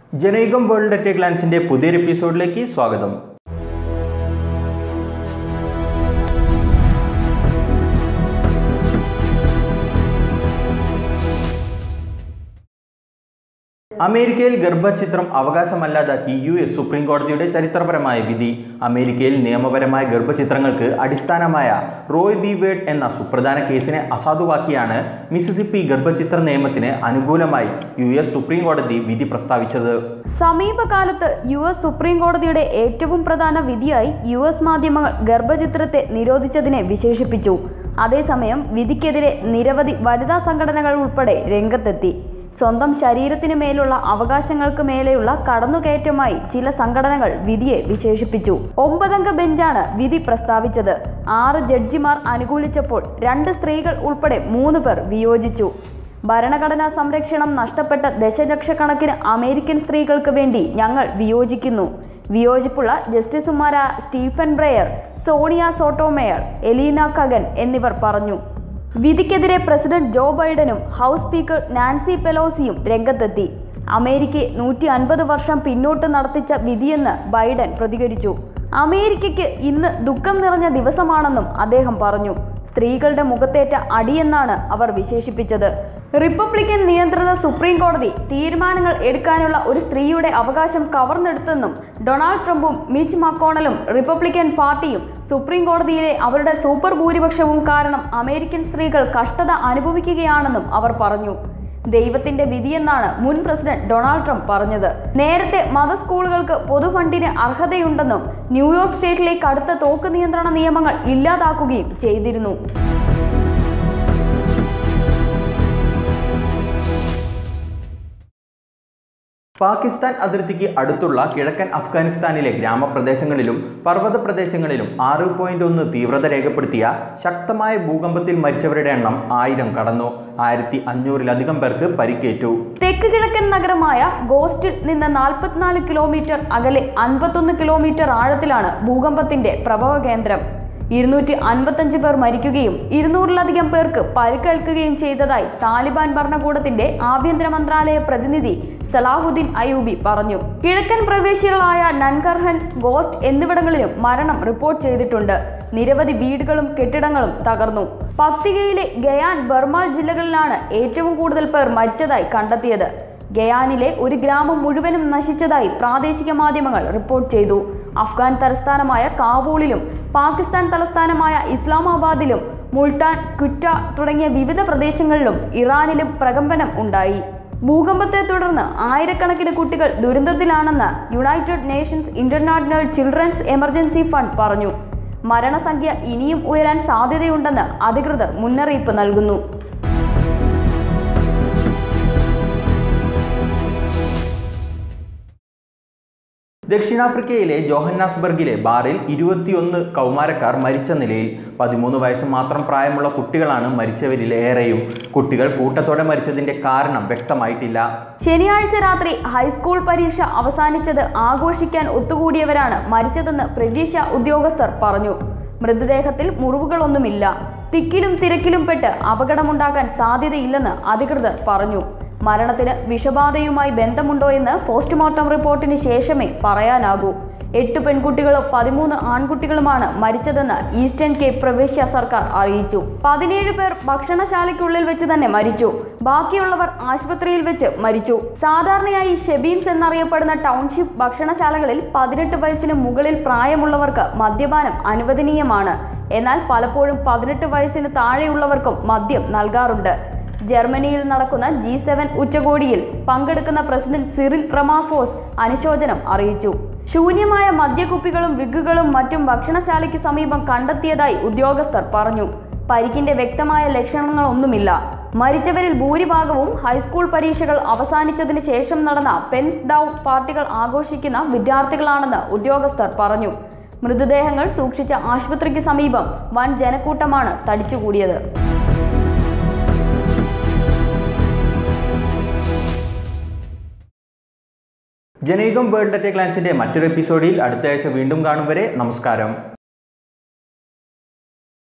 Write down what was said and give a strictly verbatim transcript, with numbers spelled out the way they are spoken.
Janayugom world at a ഗ്ലാൻസിന്റെ പുതിയൊരു എപ്പിസോഡിലേക്ക് സ്വാഗതം. അമേരിക്കയിൽ ഗർഭചിത്രം അവകാശമല്ലാതാക്കി യു എസ് സുപ്രീം കോടതിയുടെ ചരിത്രപരമായ വിധി. അമേരിക്കയിൽ നിയമപരമായ ഗർഭചിത്രങ്ങൾക്ക് അടിസ്ഥാനമായ റോയ് വി വേഡ് എന്ന സുപ്രധാന കേസിനെ അസാധുവാക്കിയാണ് മിസിസിപ്പി ഗർഭചിത്ര നിയമത്തിന് അനുകൂലമായി യു എസ് സുപ്രീം കോടതി വിധി പ്രസ്താവിച്ചത്. സമീപകാലത്ത് യു എസ് സുപ്രീം കോടതിയുടെ ഏറ്റവും പ്രധാന വിധിയായി യു എസ് മാധ്യമങ്ങൾ ഗർഭചിത്രത്തെ നിരോധിച്ചതിനെ വിശേഷിപ്പിച്ചു. അതേസമയം വിധിക്കെതിരെ നിരവധി വനിതാ സംഘടനകൾ ഉൾപ്പെടെ രംഗത്തെത്തി. സ്വന്തം ശരീരത്തിനു മേലുള്ള അവകാശങ്ങൾക്ക് മേലെയുള്ള കടന്നുകയറ്റമായി ചില സംഘടനകൾ വിധിയെ വിശേഷിപ്പിച്ചു. ഒമ്പതംഗ ബെഞ്ചാണ് വിധി പ്രസ്താവിച്ചത്. ആറ് ജഡ്ജിമാർ അനുകൂലിച്ചപ്പോൾ രണ്ട് സ്ത്രീകൾ ഉൾപ്പെടെ മൂന്ന് പേർ വിയോജിച്ചു. ഭരണഘടനാ സംരക്ഷണം നഷ്ടപ്പെട്ട ദശലക്ഷക്കണക്കിന് അമേരിക്കൻ സ്ത്രീകൾക്ക് വേണ്ടി ഞങ്ങൾ വിയോജിക്കുന്നു. വിയോജിപ്പുള്ള ജസ്റ്റിസുമാരായ Stephen Breyer, Sonia Sotomayor, Elena Kagan എന്നിവർ പറഞ്ഞു. വിധിക്കെതിരെ പ്രസിഡന്റ് ജോ ബൈഡനും ഹൗസ് സ്പീക്കർ നാൻസി പെലോസിയും രംഗത്തെത്തി. അമേരിക്കയെ നൂറ്റി അൻപത് വർഷം പിന്നോട്ട് നടത്തിച്ച വിധിയെന്ന് ബൈഡൻ പ്രതികരിച്ചു. അമേരിക്കയ്ക്ക് ഇന്ന് ദുഃഖം നിറഞ്ഞ ദിവസമാണെന്നും അദ്ദേഹം പറഞ്ഞു. സ്ത്രീകളുടെ മുഖത്തേറ്റ അടിയെന്നാണ് അവർ വിശേഷിപ്പിച്ചത്. റിപ്പബ്ലിക്കൻ നിയന്ത്രിത സുപ്രീം കോടതി തീരുമാനങ്ങൾ എടുക്കാനുള്ള ഒരു സ്ത്രീയുടെ അവകാശം കവർന്നെടുത്തെന്നും ഡൊണാൾഡ് ട്രംപും മിച്ച് മക്കോണലും റിപ്പബ്ലിക്കൻ പാർട്ടിയും സുപ്രീം കോടതിയിലെ അവരുടെ സൂപ്പർ ഭൂരിപക്ഷവും കാരണം അമേരിക്കൻ സ്ത്രീകൾ കഷ്ടത അനുഭവിക്കുകയാണെന്നും അവർ പറഞ്ഞു. ദൈവത്തിന്റെ വിധിയെന്നാണ് മുൻ പ്രസിഡന്റ് ഡൊണാൾഡ് ട്രംപ് പറഞ്ഞത്. നേരത്തെ മത സ്കൂളുകൾക്ക് പൊതുഫണ്ടിന് അർഹതയുണ്ടെന്നും ന്യൂയോർക്ക് സ്റ്റേറ്റിലെ കടുത്ത തോക്ക് നിയന്ത്രണ നിയമങ്ങൾ ഇല്ലാതാക്കുകയും ചെയ്തിരുന്നു. പാകിസ്ഥാൻ അതിർത്തിക്ക് അടുത്തുള്ള കിഴക്കൻ അഫ്ഗാനിസ്ഥാനിലെ ഗ്രാമപ്രദേശങ്ങളിലും പർവ്വത പ്രദേശങ്ങളിലും ആറ് പോയിന്റ് ഒന്ന് തീവ്രത രേഖപ്പെടുത്തിയ ശക്തമായ ഭൂകമ്പത്തിൽ മരിച്ചവരുടെ എണ്ണം ആയിരം കടന്നു. ആയിരത്തി അഞ്ഞൂറിലധികം പേർക്ക് പരിക്കേറ്റു. തെക്ക് കിഴക്കൻ നഗരമായ ഗോസ്റ്റിൽ നിന്ന് നാൽപ്പത്തിനാല് കിലോമീറ്റർ അകലെ അൻപത്തൊന്ന് കിലോമീറ്റർ ആഴത്തിലാണ് ഭൂകമ്പത്തിന്റെ പ്രഭവ കേന്ദ്രം. ഇരുന്നൂറ്റി അൻപത്തഞ്ച് പേർ മരിക്കുകയും ഇരുന്നൂറിലധികം പേർക്ക് പരിക്കേൽക്കുകയും ചെയ്തതായി താലിബാൻ ഭരണകൂടത്തിന്റെ ആഭ്യന്തര മന്ത്രാലയ പ്രതിനിധി സലാഹുദ്ദീൻ അയൂബി പറഞ്ഞു. കിഴക്കൻ പ്രവേശികളായ നൻഗർഹൻ, ഗോസ്റ്റ് എന്നിവിടങ്ങളിലും മരണം റിപ്പോർട്ട് ചെയ്തിട്ടുണ്ട്. നിരവധി വീടുകളും കെട്ടിടങ്ങളും തകർന്നു. പക്തികയിലെ ഗയാൻ, ബർമാൽ ജില്ലകളിലാണ് ഏറ്റവും കൂടുതൽ പേർ മരിച്ചതായി കണ്ടെത്തിയത്. ഗയാനിലെ ഒരു ഗ്രാമം മുഴുവനും നശിച്ചതായി പ്രാദേശിക മാധ്യമങ്ങൾ റിപ്പോർട്ട് ചെയ്തു. അഫ്ഗാൻ തലസ്ഥാനമായ കാബൂളിലും പാകിസ്ഥാൻ തലസ്ഥാനമായ ഇസ്ലാമാബാദിലും മുൾട്ടാൻ, ക്വിറ്റ തുടങ്ങിയ വിവിധ പ്രദേശങ്ങളിലും ഇറാനിലും പ്രകമ്പനം ഉണ്ടായി. ഭൂകമ്പത്തെ തുടർന്ന് ആയിരക്കണക്കിന് കുട്ടികൾ ദുരന്തത്തിലാണെന്ന് United Nations International Children's Emergency Fund പറഞ്ഞു. മരണസംഖ്യ ഇനിയും ഉയരാൻ സാധ്യതയുണ്ടെന്ന് അധികൃതർ മുന്നറിയിപ്പ് നൽകുന്നു. ദക്ഷിണാഫ്രിക്കയിലെ ജോഹന്നാസ്ബർഗിലെ ബാറിൽ ഇരുപത്തിയൊന്ന് കൗമാരക്കാർ മരിച്ച നിലയിൽ. പതിമൂന്ന് വയസ്സ് മാത്രം പ്രായമുള്ള കുട്ടികളാണ് മരിച്ചവരിൽ ഏറെയും. കുട്ടികൾ കൂട്ടത്തോടെ മരിച്ചതിന്റെ കാരണം വ്യക്തമായിട്ടില്ല. ശനിയാഴ്ച രാത്രി ഹൈസ്കൂൾ പരീക്ഷ അവസാനിച്ചത് ആഘോഷിക്കാൻ ഒത്തുകൂടിയവരാണ് മരിച്ചതെന്ന് പ്രവിശ്യ ഉദ്യോഗസ്ഥർ പറഞ്ഞു. മൃതദേഹത്തിൽ മുറിവുകളൊന്നുമില്ല. തിക്കിലും തിരക്കിലും പെട്ട് അപകടമുണ്ടാകാൻ സാധ്യതയില്ലെന്ന് അധികൃതർ പറഞ്ഞു. മരണത്തിന് വിഷബാധയുമായി ബന്ധമുണ്ടോ എന്ന് പോസ്റ്റ്മോർട്ടം റിപ്പോർട്ടിന് ശേഷമേ പറയാനാകൂ. എട്ട് പെൺകുട്ടികളും പതിമൂന്ന് ആൺകുട്ടികളുമാണ് മരിച്ചതെന്ന് ഈസ്റ്റേൺ കേപ്പ് പ്രവിശ്യ സർക്കാർ അറിയിച്ചു. പതിനേഴ് പേർ ഭക്ഷണശാലയ്ക്കുള്ളിൽ വെച്ച് തന്നെ മരിച്ചു. ബാക്കിയുള്ളവർ ആശുപത്രിയിൽ വെച്ച് മരിച്ചു. സാധാരണയായി ഷെബീൻസ് എന്നറിയപ്പെടുന്ന ടൗൺഷിപ്പ് ഭക്ഷണശാലകളിൽ പതിനെട്ട് വയസ്സിന് മുകളിൽ പ്രായമുള്ളവർക്ക് മദ്യപാനം അനുവദനീയമാണ്. എന്നാൽ പലപ്പോഴും പതിനെട്ട് വയസ്സിന് താഴെയുള്ളവർക്കും മദ്യം നൽകാറുണ്ട്. ജർമ്മനിയിൽ നടക്കുന്ന ജി സെവൻ ഉച്ചകോടിയിൽ പങ്കെടുക്കുന്ന പ്രസിഡന്റ് സിറിൽ റമാഫോസ് അനുശോചനം അറിയിച്ചു. ശൂന്യമായ മദ്യക്കുപ്പികളും വിഗുകളും മറ്റും ഭക്ഷണശാലയ്ക്ക് സമീപം കണ്ടെത്തിയതായി ഉദ്യോഗസ്ഥർ പറഞ്ഞു. പരിക്കിന്റെ വ്യക്തമായ ലക്ഷണങ്ങളൊന്നുമില്ല. മരിച്ചവരിൽ ഭൂരിഭാഗവും ഹൈസ്കൂൾ പരീക്ഷകൾ അവസാനിച്ചതിന് ശേഷം നടന്ന പെൻസ് ഡൗൺ പാർട്ടികൾ ആഘോഷിക്കുന്ന വിദ്യാർത്ഥികളാണെന്ന് ഉദ്യോഗസ്ഥർ പറഞ്ഞു. മൃതദേഹങ്ങൾ സൂക്ഷിച്ച ആശുപത്രിക്ക് സമീപം വൻ ജനക്കൂട്ടമാണ് തടിച്ചുകൂടിയത്. ജനയുഗം വേൾഡ് അറ്റ് എ ഗ്ലാൻസിന്റെ മറ്റൊരു എപ്പിസോഡിൽ അടുത്ത ആഴ്ച വീണ്ടും കാണും വരെ നമസ്കാരം.